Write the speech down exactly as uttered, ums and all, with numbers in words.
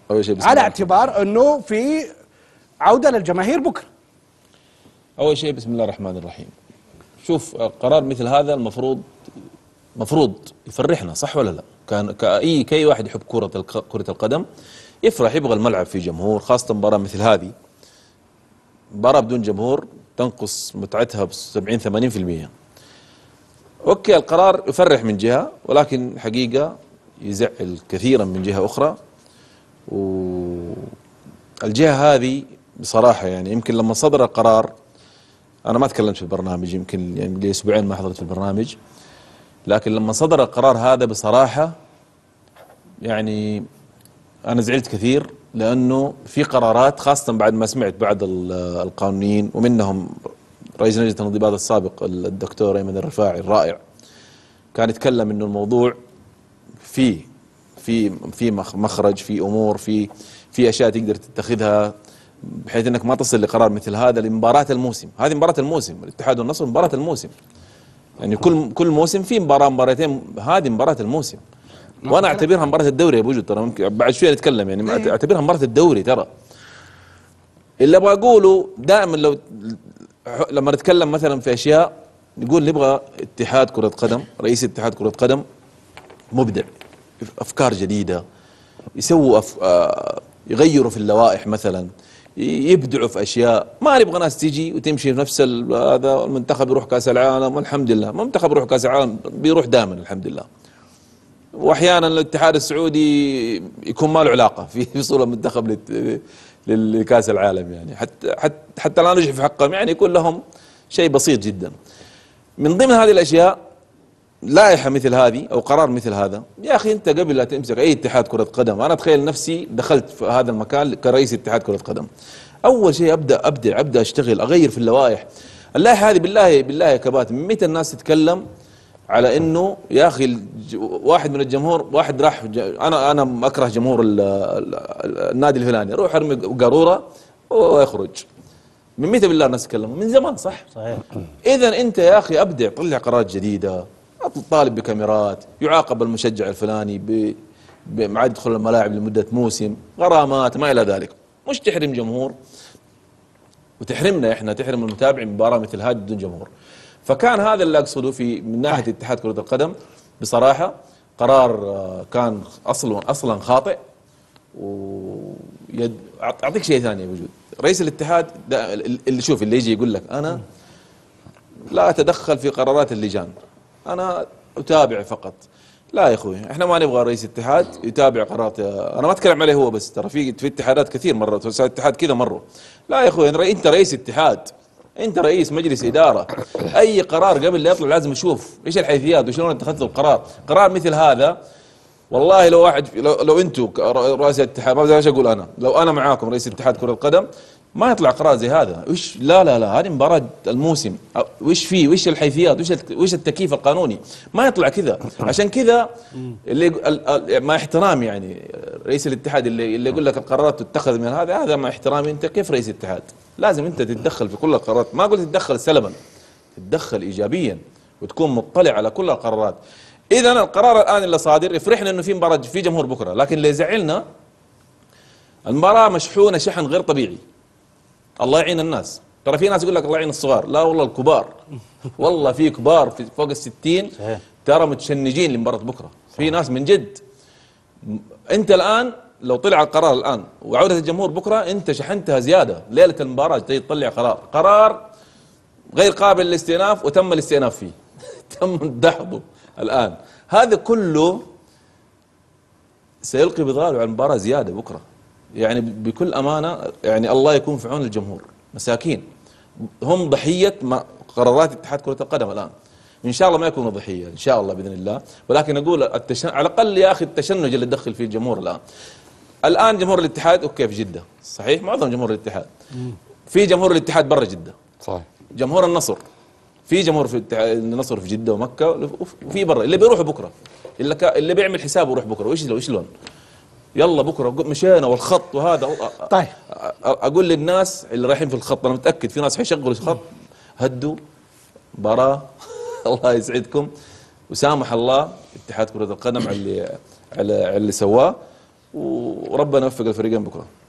اول شيء بسم على الله اعتبار انه في عوده للجماهير بكره. اول شيء بسم الله الرحمن الرحيم. شوف قرار مثل هذا المفروض مفروض يفرحنا، صح ولا لا؟ كان كأي كأي واحد يحب كرة الق- كرة القدم يفرح، يبغى الملعب فيه جمهور، خاصة مباراة مثل هذه. مباراة بدون جمهور تنقص متعتها ب سبعين ثمانين بالمئة. اوكي القرار يفرح من جهة، ولكن حقيقة يزعل كثيرا من جهة أخرى. والجهة هذه بصراحة يعني يمكن لما صدر القرار، أنا ما تكلمت في البرنامج، يمكن يعني لي أسبوعين ما حضرت في البرنامج، لكن لما صدر القرار هذا بصراحة يعني أنا زعلت كثير، لأنه في قرارات خاصة بعد ما سمعت بعض ال- القانونيين ومنهم رئيس لجنة الانضباط السابق الدكتور أيمن الرفاعي الرائع، كان يتكلم إنه الموضوع فيه في في مخ- مخرج، في أمور، في في أشياء تقدر تتخذها بحيث انك ما تصل لقرار مثل هذا لمباراة الموسم. هذه مباراة الموسم، الاتحاد والنصر مباراة الموسم، يعني كل كل موسم في مباراة مباراتين، هذه مباراة الموسم. وانا اعتبرها مباراة الدوري يا ابو جد، ترى ممكن بعد شوية نتكلم، يعني إيه. اعتبرها مباراة الدوري. ترى اللي ابغى اقوله دائما لو لما نتكلم مثلا في اشياء نقول نبغى اتحاد كرة قدم، رئيس اتحاد كرة قدم مبدع، افكار جديدة، يسووا أف... آه، يغيروا في اللوائح مثلا، يبدعوا في اشياء. ما نبغى ناس تيجي وتمشي في نفس ال- هذا المنتخب يروح كاس العالم، والحمد لله المنتخب يروح كاس العالم بيروح دائما الحمد لله. واحيانا الاتحاد السعودي يكون ما له علاقه في وصول المنتخب لت- لكاس العالم، يعني حتى حتى حتى لا نجح في حقهم، يعني يكون لهم شيء بسيط جدا. من ضمن هذه الاشياء لائحة مثل هذه أو قرار مثل هذا، يا أخي أنت قبل لا تمسك أي اتحاد كرة قدم، أنا أتخيل نفسي دخلت في هذا المكان كرئيس اتحاد كرة قدم، أول شيء أبدأ أبدع أبدأ أشتغل أغير في اللوائح. اللائحة هذه بالله بالله يا كباتن، متى الناس تتكلم على إنه يا أخي الج- واحد من الجمهور، واحد راح ج- أنا أنا أكره جمهور ال- ال- ال- النادي الفلاني، روح أرمي قارورة ويخرج. من متى بالله الناس تتكلموا؟ من زمان، صح؟ صحيح. اذا انت يا اخي ابدع، طلع قرارات جديده، طالب بكاميرات، يعاقب المشجع الفلاني ب ب- ما يدخل الملاعب لمده موسم، غرامات ما الى ذلك، مش تحرم جمهور وتحرمنا احنا، تحرم المتابع من مباراه مثل هذه بدون جمهور. فكان هذا اللي اقصده في من ناحيه اتحاد كره القدم. بصراحه قرار آه، كان اصلا اصلا خاطئ. ويد اعطيك شيء ثاني موجود، رئيس الاتحاد ده اللي شوف اللي يجي يقول لك انا لا أتدخل في قرارات اللجان، أنا أتابع فقط. لا يا أخوي، إحنا ما نبغى رئيس اتحاد يتابع قرارات. أنا ما أتكلم عليه هو بس، ترى في في اتحادات كثير مرة، وسائل الاتحاد كذا مرة. لا يا أخوي، أنت رئيس اتحاد، أنت رئيس مجلس إدارة، أي قرار قبل لا يطلع لازم أشوف إيش الحيثيات وشلون اتخذت القرار. قرار مثل هذا والله لو واحد لو, لو انتم رؤساء الاتحاد، ما بدي ايش اقول، انا لو انا معاكم رئيس اتحاد كرة القدم ما يطلع قرار زي هذا. وش لا لا لا هذه مباراة الموسم، وش فيه، وش الحيثيات، وش وش التكييف القانوني، ما يطلع كذا. عشان كذا اللي ال- ال- مع احترامي يعني رئيس الاتحاد اللي اللي يقول لك القرارات تتخذ من هذا، هذا مع احترامي انت كيف رئيس اتحاد؟ لازم انت تتدخل في كل القرارات، ما قلت تتدخل سلبا، تتدخل ايجابيا وتكون مطلع على كل القرارات. اذا القرار الان اللي صادر يفرحنا انه في مباراه في جمهور بكره، لكن اللي يزعلنا المباراه مشحونه شحن غير طبيعي. الله يعين الناس، ترى في ناس يقول لك الله يعين الصغار، لا والله الكبار، والله في كبار في فوق الستين صحيح. ترى متشنجين لمباراه بكره، في ناس من جد. انت الان لو طلع القرار الان وعوده الجمهور بكره، انت شحنتها زياده ليله المباراه، تجي تطلع قرار قرار غير قابل للاستئناف وتم الاستئناف فيه تم دحضه الآن. هذا كله سيلقي بظلاله على المباراة زيادة بكرة، يعني بكل أمانة، يعني الله يكون في عون الجمهور، مساكين هم ضحية ما قرارات اتحاد كرة القدم الآن. إن شاء الله ما يكونوا ضحية إن شاء الله بإذن الله، ولكن أقول التشن... على الأقل يا أخي التشنج اللي تدخل فيه الجمهور الآن. الآن جمهور الاتحاد أوكي في جدة، صحيح معظم جمهور الاتحاد، في جمهور الاتحاد برا جدة، صحيح، جمهور النصر، في جمهور في التع- النصر في جده ومكه، وفي برا اللي بيروحوا بكره، اللي كا اللي بيعمل حسابه يروح بكره. وايش لو ايش لون يلا بكره مشينا والخط وهذا. طيب. اقول للناس اللي رايحين في الخط، انا متاكد في ناس حيشغلوا الخط، هدوا مباراه الله يسعدكم، وسامح الله اتحاد كره القدم على اللي على على اللي سواه. وربنا يوفق الفريقين بكره.